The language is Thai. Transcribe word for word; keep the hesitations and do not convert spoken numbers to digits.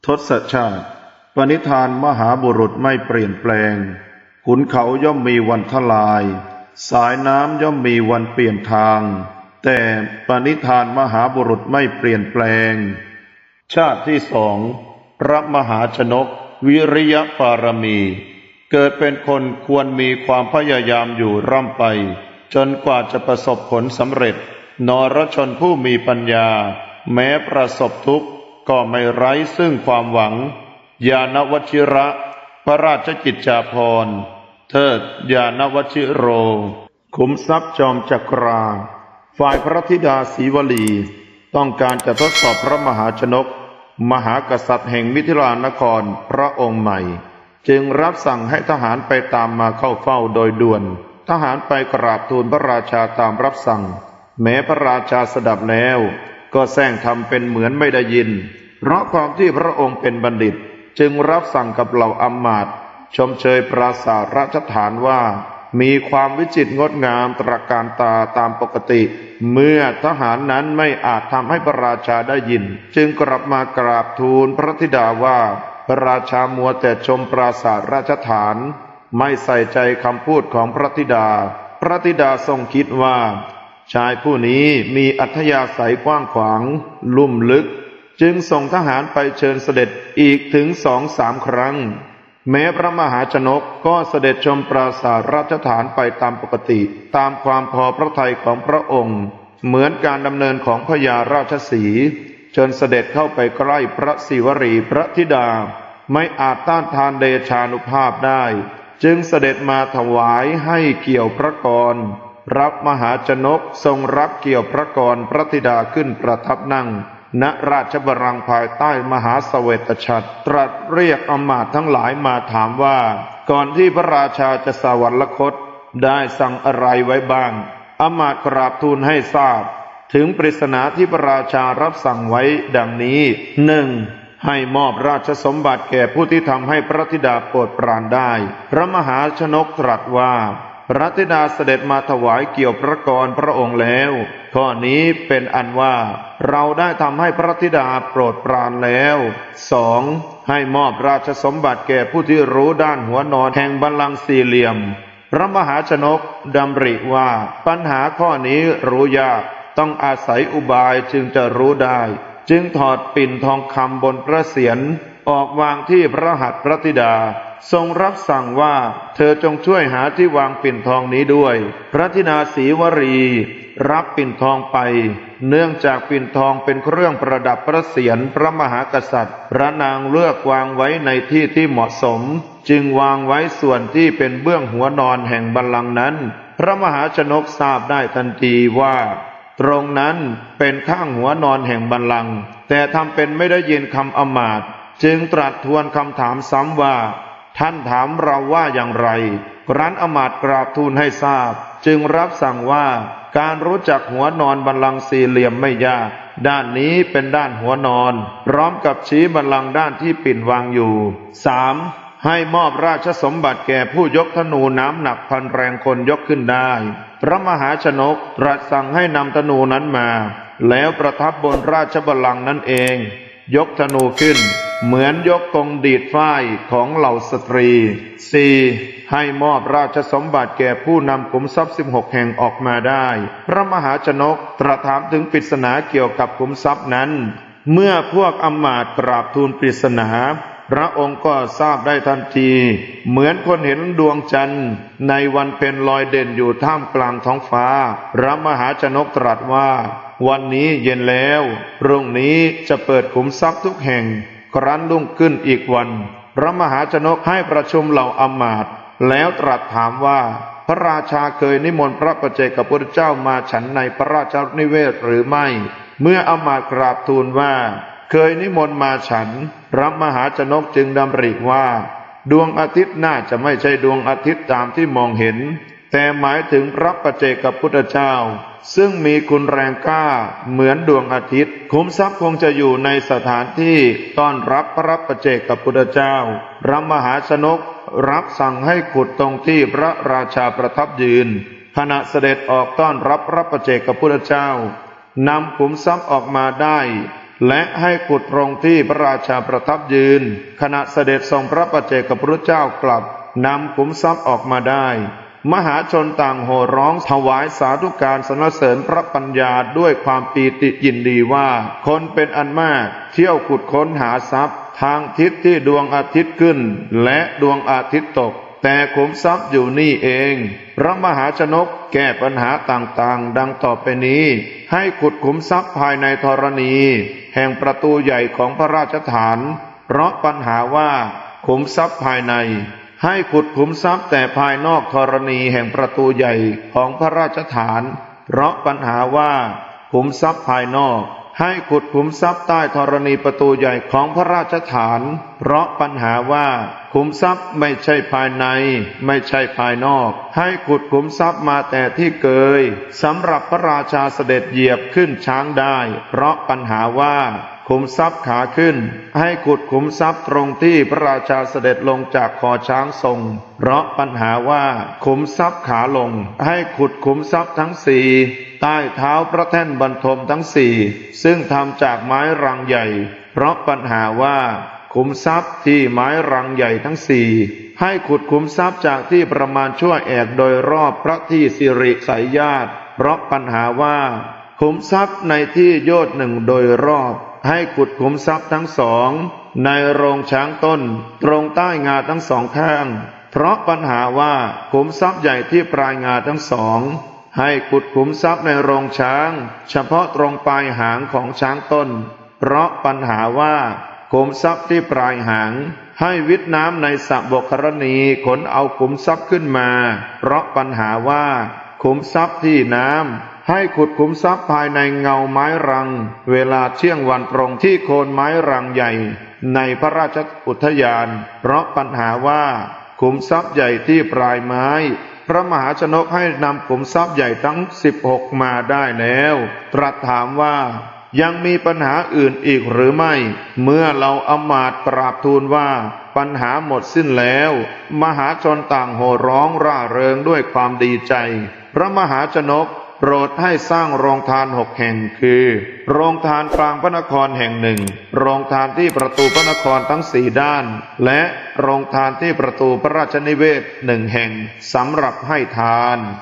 ทศชาติปณิธานมหาบุรุษไม่เปลี่ยนแปลงขุนเขาย่อมมีวันทลายสายน้ำย่อมมีวันเปลี่ยนทางแต่ปณิธานมหาบุรุษไม่เปลี่ยนแปลงชาติที่สองพระมหาชนกวิริยปารมีเกิดเป็นคนควรมีความพยายามอยู่ร่ำไปจนกว่าจะประสบผลสำเร็จนรชนผู้มีปัญญาแม้ประสบทุกข์ก็ไม่ไร้ซึ่งความหวังญาณวชิระพระราชกิจจาภรณ์เทิดญาณวชิโรขุมทรัพย์จอมจักราฝ่ายพระธิดาศรีวลีต้องการจะทดสอบพระมหาชนกมหากษัตริย์แห่งมิถิลานครพระองค์ใหม่จึงรับสั่งให้ทหารไปตามมาเข้าเฝ้าโดยด่วนทหารไปกราบทูลพระราชาตามรับสั่งแม้พระราชาสดับแล้วก็แซงทำเป็นเหมือนไม่ได้ยินเพราะความที่พระองค์เป็นบัณฑิตจึงรับสั่งกับเหล่าอำมาตย์ชมเชยปราสาทราชฐานว่ามีความวิจิตรงดงามตระการตาตามปกติเมื่อทหารนั้นไม่อาจทำให้พระราชาได้ยินจึงกลับมากราบทูลพระธิดาว่าพระราชามัวแต่ชมปราสาทราชฐานไม่ใส่ใจคำพูดของพระธิดาพระธิดาทรงคิดว่าชายผู้นี้มีอัธยาศัยกว้างขวางลุ่มลึกจึงส่งทหารไปเชิญเสด็จอีกถึงสองสามครั้งแม้พระมหาชนกก็เสด็จชมปราสาทราชฐานไปตามปกติตามความพอพระทัยของพระองค์เหมือนการดำเนินของพญาราชสีห์จนเสด็จเข้าไปใกล้พระศิวรีพระธิดาไม่อาจต้านทานเดชานุภาพได้จึงเสด็จมาถวายให้เกี่ยวพระกรรับมหาชนกทรงรับเกี่ยวพระกรพระธิดาขึ้นประทับนั่งณราชบัลลังก์ภายใต้มหาเสวตฉัตรตรัสเรียกอำมาตย์ทั้งหลายมาถามว่าก่อนที่พระราชาจะสวรรคตได้สั่งอะไรไว้บ้างอำมาตย์กราบทูลให้ทราบถึงปริศนาที่พระราชารับสั่งไว้ดังนี้หนึ่งให้มอบราชสมบัติแก่ผู้ที่ทำให้พระธิดาโปรดปรานได้พระมหาชนกตรัสว่าพระธิดาเสด็จมาถวายเกี่ยวพระกรพระองค์แล้วข้อนี้เป็นอันว่าเราได้ทำให้พระธิดาโปรดปรานแล้วสองให้มอบราชสมบัติแก่ผู้ที่รู้ด้านหัวนอนแห่งบัลลังก์สี่เหลี่ยมพระมหาชนกดำริว่าปัญหาข้อนี้รู้ยากต้องอาศัยอุบายจึงจะรู้ได้จึงถอดปิ่นทองคำบนพระเศียรออกวางที่พระหัตถ์พระธิดาทรงรับสั่งว่าเธอจงช่วยหาที่วางปิ่นทองนี้ด้วยพระธิดาศรีวรีรับปิ่นทองไปเนื่องจากปิ่นทองเป็นเครื่องประดับพระเศียรพระมหากษัตริย์พระนางเลือกวางไว้ในที่ที่เหมาะสมจึงวางไว้ส่วนที่เป็นเบื้องหัวนอนแห่งบัลลังก์นั้นพระมหาชนกทราบได้ทันทีว่าตรงนั้นเป็นข้างหัวนอนแห่งบัลลังก์แต่ทำเป็นไม่ได้ยินคำอมาตย์จึงตรัสทวนคำถามซ้ำว่าท่านถามเราว่าอย่างไรครั้นอมาตย์กราบทูลให้ทราบจึงรับสั่งว่าการรู้จักหัวนอนบัลลังก์สี่เหลี่ยมไม่ยากด้านนี้เป็นด้านหัวนอนพร้อมกับชี้บัลลังก์ด้านที่ปิ่นวางอยู่สามให้มอบราชสมบัติแก่ผู้ยกธนูน้ำหนักพันแรงคนยกขึ้นได้พระมหาชนกตรัสสั่งให้นำธนูนั้นมาแล้วประทับบนราชบัลลังก์นั้นเองยกธนูขึ้นเหมือนยกกงดีดฝ้ายของเหล่าสตรี สี่. ให้มอบราชสมบัติแก่ผู้นำขุมทรัพย์สิบหกแห่งออกมาได้พระมหาชนกตรัสถามถึงปริศนาเกี่ยวกับขุมทรัพย์นั้นเมื่อพวกอำมาตย์กราบทูลปริศนาพระองค์ก็ทราบได้ทันทีเหมือนคนเห็นดวงจันทร์ในวันเพ็ญลอยเด่นอยู่ท่ามกลางท้องฟ้าพระมหาชนกตรัสว่าวันนี้เย็นแล้วพรุ่งนี้จะเปิดขุมทรัพย์ทุกแห่งครั้นรุ่งขึ้นอีกวันพระมหาชนกให้ประชุมเหล่าอมาตย์แล้วตรัสถามว่าพระราชาเคยนิมนต์พระปัจเจกพุทธเจ้ามาฉันในพระราชนิเวศหรือไม่เมื่ออมาตย์กราบทูลว่าเคยนิมนต์มาฉันพระมหาชนกจึงดำริว่าดวงอาทิตย์น่าจะไม่ใช่ดวงอาทิตย์ตามที่มองเห็นแต่หมายถึงพระปัจเจกพุทธเจ้าซึ่งมีคุณแรงกล้าเหมือนดวงอาทิตย์ขุมทรัพย์คงจะอยู่ในสถานที่ต้อนรับพระปัจเจกพุทธเจ้าพระมหาชนกรับสั่งให้ขุดตรงที่พระราชาประทับยืนขณะเสด็จออกต้อนรับพระปัจเจกพุทธเจ้านำขุมทรัพย์ออกมาได้และให้ขุดตรงที่พระราชาประทับยืนขณะเสด็จทรงพระปัจเจกพุทธเจ้ากลับนำขุมทรัพย์ออกมาได้มหาชนต่างโห่ร้องถวายสาธุการสรรเสริญพระปัญญาด้วยความปีติยินดีว่าคนเป็นอันมากเที่ยวขุดค้นหาทรัพย์ทางทิศที่ดวงอาทิตย์ขึ้นและดวงอาทิตย์ตกแต่ขุมทรัพย์อยู่นี่เองพระมหาชนกแก้ปัญหาต่างๆดังต่อไปนี้ให้ขุดขุมทรัพย์ภายในธรณีแห่งประตูใหญ่ของพระราชฐานเพราะปัญหาว่าขุมทรัพย์ภายในให้ขุดขุมทรัพย์แต่ภายนอกธรณีแห่งประตูใหญ่ของพระราชฐานเพราะปัญหาว่าขุมทรัพย์ภายนอกให้ขุดขุมทรัพย์ใต้ธรณีประตูใหญ่ของพระราชฐานเพราะปัญหาว่าขุมทรัพย์ไม่ใช่ภายในไม่ใช่ภายนอกให้ขุดขุมทรัพย์มาแต่ที่เกยสำหรับพระราชาเสด็จเหยียบขึ้นช้างได้เพราะปัญหาว่าขุมทรัพย์ขาขึ้นให้ขุดขุมทรัพย์ตรงที่พระราชาเสด็จลงจากคอช้างทรงเพราะปัญหาว่าขุมทรัพย์ขาลงให้ขุดขุมทรัพย์ทั้งสี่ใต้เท้าพระแท่นบรรทมทั้งสี่ซึ่งทำจากไม้รังใหญ่เพราะปัญหาว่าขุมทรัพย์ที่ไม้รังใหญ่ทั้งสี่ให้ขุดขุมทรัพย์จากที่ประมาณชั่วแอกโดยรอบพระที่สิริสายญาติเพราะปัญหาว่าขุมทรัพย์ในที่โยชน์หนึ่งโดยรอบให้ขุดขุมทรัพย์ทั้งสองในโรงช้างต้นตรงใต้งาทั้งสองข้างเพราะปัญหาว่าขุมทรัพย์ใหญ่ที่ปลายงาทั้งสองให้ขุดขุมทรัพย์ในโรงช้างเฉพาะตรงปลายหางของช้างต้นเพราะปัญหาว่าขุมทรัพย์ที่ปลายหางให้วิทน้ำในสระบกรณีขนเอาขุมทรัพย์ขึ้นมาเพราะปัญหาว่าขุมทรัพย์ที่น้ำให้ขุดขุมทรัพย์ภายในเงาไม้รังเวลาเที่ยงวันตรงที่โคนไม้รังใหญ่ในพระราชอุทยานเพราะปัญหาว่าขุมทรัพย์ใหญ่ที่ปลายไม้พระมหาชนกให้นำขุมทรัพย์ใหญ่ทั้งสิบหกมาได้แล้วตรัสถามว่ายังมีปัญหาอื่นอีกหรือไม่เมื่อเราอมาตย์กราบทูลว่าปัญหาหมดสิ้นแล้วมหาชนต่างโห่ร้องร่าเริงด้วยความดีใจพระมหาชนกโปรดให้สร้างโรงทานหกแห่งคือโรงทานกลางพระนครแห่งหนึ่งโรงทานที่ประตูพระนครทั้งสี่ด้านและโรงทานที่ประตูพระราชนิเวศหนึ่งแห่งสำหรับให้ทาน